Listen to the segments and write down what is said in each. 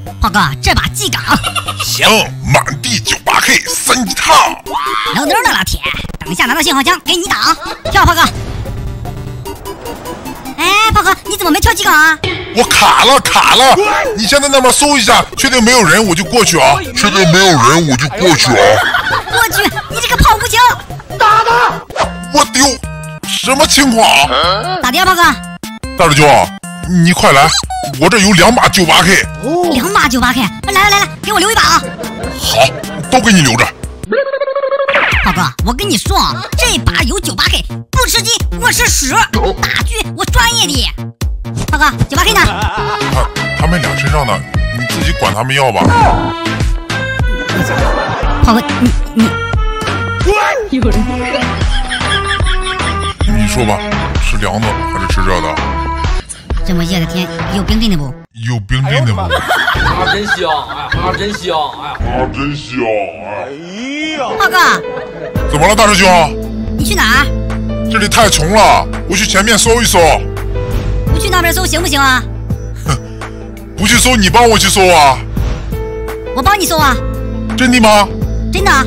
炮哥，这把记岗。 行，满地98K 3级套。 楼头的老铁，等一下拿到信号枪给你挡。跳，炮哥。哎，炮哥，你怎么没跳记岗啊？ 我卡了。你现在那边搜一下，确定没有人我就过去啊。过去啊。 我去，你这个跑步枪！ 打他！ 我丢，什么情况？ 打掉，炮哥。 大师兄，你快来，我这有2把98K。 2把98K，来，给我留一把啊！ 好，都给你留着。 炮哥，我跟你说啊，这把有98K，不吃鸡我是屎，打狙我专业的。炮哥，98K 呢？ 他们俩身上呢，你自己管他们要吧。 炮哥，你说吧，吃凉的还是吃热的？ 这么热的天，有冰镇的不？ 有冰镇的不？ 哈真香，哈真香， 哎呀！ 炮哥， 怎么了，大师兄？ 你去哪儿？ 这里太穷了，我去前面搜一搜。 不去那边搜行不行啊？ 不去搜，你帮我去搜啊！ 我帮你搜啊！ 真的吗？ 真的。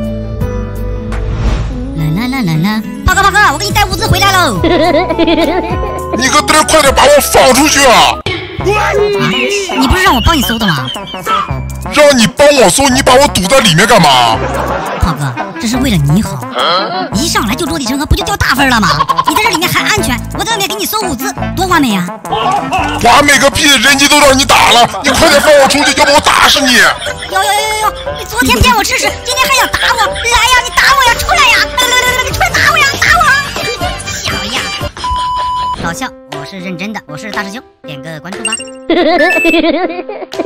啦，炮哥，我给你带物资回来喽！ 你个嘚儿，快点把我放出去啊！ 你不是让我帮你搜的吗？ 让你帮我搜，你把我堵在里面干嘛？ 炮哥，这是为了你好。一上来就落地成盒，不就掉大分了吗？你在这里面还安全，我在外面给你搜物资，多完美呀！ 完美个屁！人家都让你打了，你快点放我出去，要不我打死你！ 有！你昨天骗我吃屎，今天还想打我？来呀，你打我呀！出来呀！来，你出来打我呀！打我！小样！搞笑，我是认真的，我是大师兄，点个关注吧。